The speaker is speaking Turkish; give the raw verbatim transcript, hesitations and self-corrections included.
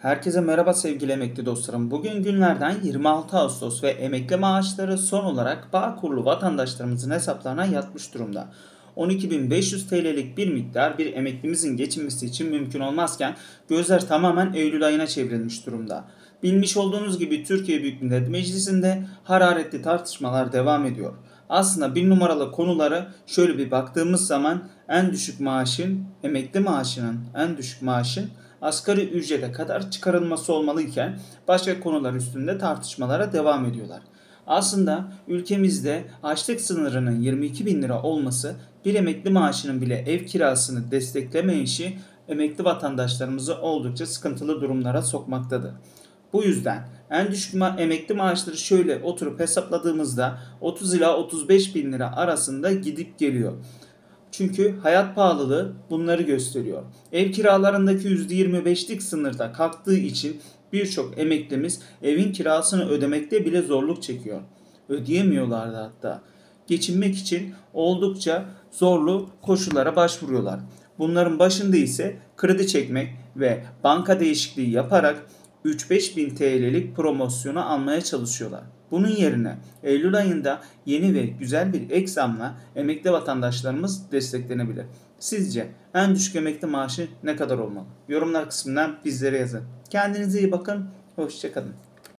Herkese merhaba sevgili emekli dostlarım. Bugün günlerden yirmi altı Ağustos ve emekli maaşları son olarak Bağkurlu vatandaşlarımızın hesaplarına yatmış durumda. on iki bin beş yüz T L'lik bir miktar bir emeklimizin geçinmesi için mümkün olmazken gözler tamamen Eylül ayına çevrilmiş durumda. Bilmiş olduğunuz gibi Türkiye Büyük Millet Meclisi'nde hararetli tartışmalar devam ediyor. Aslında bir numaralı konuları şöyle bir baktığımız zaman en düşük maaşın, emekli maaşının en düşük maaşın asgari ücrete kadar çıkarılması olmalıyken başka konular üstünde tartışmalara devam ediyorlar. Aslında ülkemizde açlık sınırının yirmi iki bin lira olması bir emekli maaşının bile ev kirasını desteklemeyişi emekli vatandaşlarımızı oldukça sıkıntılı durumlara sokmaktadır. Bu yüzden en düşük ma- emekli maaşları şöyle oturup hesapladığımızda otuz ila otuz beş bin lira arasında gidip geliyor. Çünkü hayat pahalılığı bunları gösteriyor. Ev kiralarındaki yüzde yirmi beşlik sınırda kalktığı için birçok emeklimiz evin kirasını ödemekte bile zorluk çekiyor. Ödeyemiyorlardı hatta. Geçinmek için oldukça zorlu koşullara başvuruyorlar. Bunların başında ise kredi çekmek ve banka değişikliği yaparak üç beş bin T L'lik promosyonu almaya çalışıyorlar. Bunun yerine Eylül ayında yeni ve güzel bir ek zamla emekli vatandaşlarımız desteklenebilir. Sizce en düşük emekli maaşı ne kadar olmalı? Yorumlar kısmından bizlere yazın. Kendinize iyi bakın. Hoşça kalın.